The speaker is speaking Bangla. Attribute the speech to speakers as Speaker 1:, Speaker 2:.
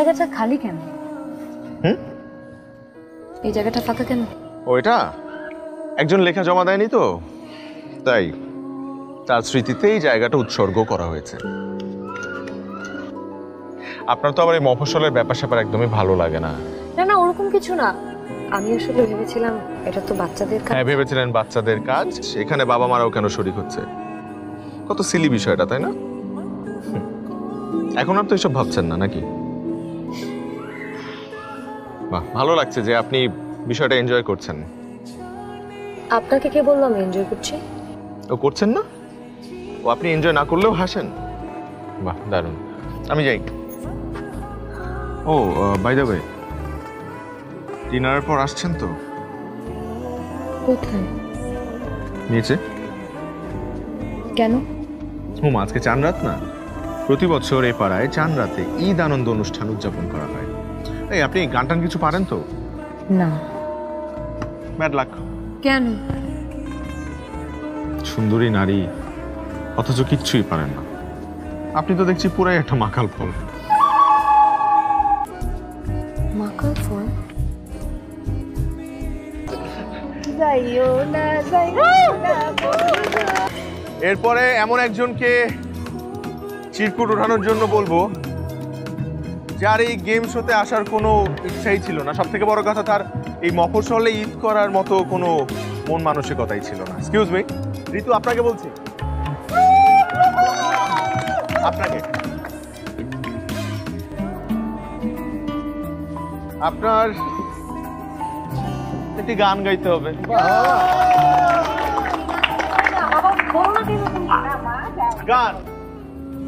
Speaker 1: জায়গাটা খালি কেন? এই জায়গাটা ফাঁকা কেন?
Speaker 2: ওইটা একজন লেখা জমা দেয়নি তো, তাই তার স্মৃতিতে এই জায়গাটা উৎসর্গ করা হয়েছে। আপনার তো আবার এই মফস্বলের ব্যাপার স্যাপার একদমই ভালো লাগে না।
Speaker 1: না না, ওরকম কিছু না। আমি আসলে ভেবেছিলাম এটা তো বাচ্চাদের কাজ।
Speaker 2: হ্যাঁ, ভেবেছিলেন বাচ্চাদের কাজ, এখানে বাবা মারাও কেন শরীক হচ্ছে। কত সিলি বিষয়টা, তাই না? এখন আর তো এসব ভাবছেন না নাকি? বাহ, ভালো লাগছে যে আপনি বিষয়টা এনজয় করছেন।
Speaker 1: আপনাকে কে বললো আমি এনজয় করছি?
Speaker 2: ও করছেন না? ও আপনি এনজয় না করলেও হাসেন। বাহ, দারুণ। আমি যাই। ও বাই দ্য ওয়ে, ডিনারের পর আসছেন তো?
Speaker 1: কোথায়?
Speaker 2: নিচে।
Speaker 1: কেন?
Speaker 2: হুম, আজকে চান রাত না? প্রতি বছর এই পাড়ায় চান রাতে ঈদ আনন্দ অনুষ্ঠান উদযাপন করা হয়। এই আপনি গান টান কিছু পারেন তো?
Speaker 1: না।
Speaker 2: Bad luck.
Speaker 1: কেন?
Speaker 2: সুন্দরী নারী অথচ কিচ্ছুই পারেন না। আপনি তো দেখছি পুরাই একটা মাকাল ফল।
Speaker 1: মাকাল ফল?
Speaker 2: এরপরে এমন একজনকে চিরকুট ওঠানোর জন্য বলবো যার এই গেম শোতে আসার কোনো ইচ্ছাই ছিল না। সব থেকে বড় কথা, তার এই মফস্বলে ঈদ করার মতো কোনো মন মানসিকতাই ছিল না। এক্সকিউজ মি, ঋতু আপনাকে বলছি। আপনাকে আপনার একটি গান গাইতে হবে। গান